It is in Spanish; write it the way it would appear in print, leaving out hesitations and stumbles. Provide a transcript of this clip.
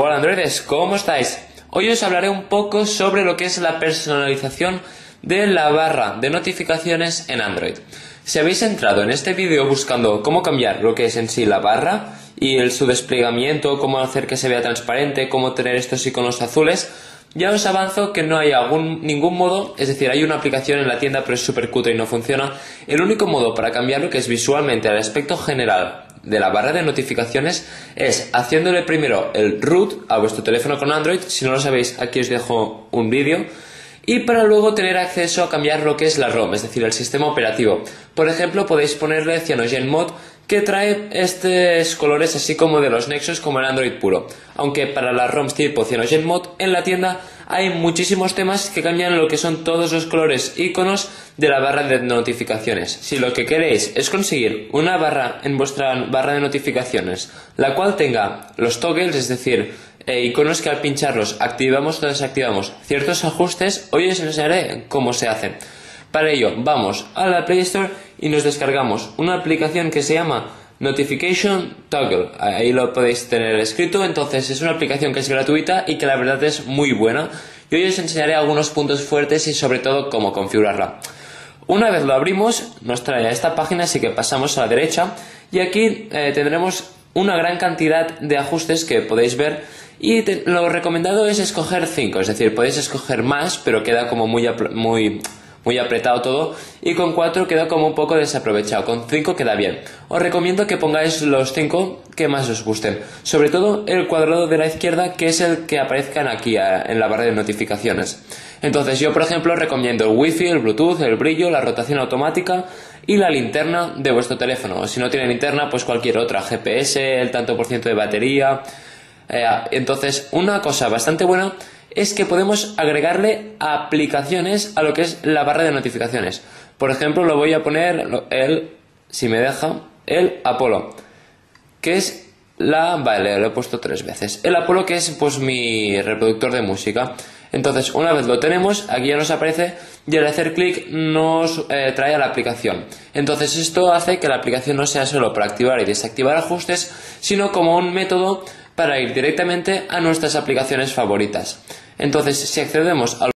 Hola Androides, ¿cómo estáis? Hoy os hablaré un poco sobre lo que es la personalización de la barra de notificaciones en Android. Si habéis entrado en este vídeo buscando cómo cambiar lo que es en sí la barra y su desplegamiento, cómo hacer que se vea transparente, cómo tener estos iconos azules, ya os avanzo que no hay ningún modo, es decir, hay una aplicación en la tienda pero es súper cutre y no funciona. El único modo para cambiarlo, que es visualmente el aspecto general de la barra de notificaciones, es haciéndole primero el root a vuestro teléfono con Android. Si no lo sabéis, aquí os dejo un vídeo. Y para luego tener acceso a cambiar lo que es la ROM, es decir, el sistema operativo. Por ejemplo, podéis ponerle CyanogenMod, que trae estos colores así como de los Nexus, como el Android puro. Aunque para las ROMs tipo CyanogenMod en la tienda hay muchísimos temas que cambian lo que son todos los colores iconos de la barra de notificaciones. Si lo que queréis es conseguir una barra en vuestra barra de notificaciones, la cual tenga los toggles, es decir, iconos que al pincharlos activamos o desactivamos ciertos ajustes, hoy os enseñaré cómo se hace. Para ello vamos a la Play Store y nos descargamos una aplicación que se llama Notification Toggle. Ahí lo podéis tener escrito. Entonces es una aplicación que es gratuita y que la verdad es muy buena. Y hoy os enseñaré algunos puntos fuertes y sobre todo cómo configurarla. Una vez lo abrimos nos trae a esta página, así que pasamos a la derecha y aquí tendremos una gran cantidad de ajustes que podéis ver. Y lo recomendado es escoger 5, es decir, podéis escoger más, pero queda como muy apretado todo, y con 4 queda como un poco desaprovechado, con 5 queda bien. Os recomiendo que pongáis los 5 que más os gusten, sobre todo el cuadrado de la izquierda, que es el que aparezcan aquí en la barra de notificaciones. Entonces yo por ejemplo recomiendo el Wi-Fi, el Bluetooth, el brillo, la rotación automática y la linterna de vuestro teléfono. O si no tiene linterna, pues cualquier otra, GPS, el tanto por ciento de batería. Entonces una cosa bastante buena es que podemos agregarle aplicaciones a lo que es la barra de notificaciones. Por ejemplo, lo voy a poner si me deja, el Apollo, que es vale, lo he puesto 3 veces. El Apollo, que es pues mi reproductor de música. Entonces, una vez lo tenemos, aquí ya nos aparece y al hacer clic nos trae a la aplicación. Entonces, esto hace que la aplicación no sea solo para activar y desactivar ajustes, sino como un método para ir directamente a nuestras aplicaciones favoritas. Entonces, si accedemos al